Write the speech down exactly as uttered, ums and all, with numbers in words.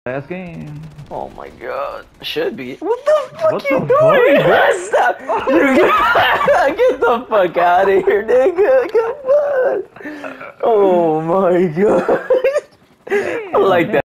Last game. Oh my god. Should be. What the fuck What you the doing? fuck? Stop. You get, get the fuck out of here, nigga. Come on. Oh my god. I like that.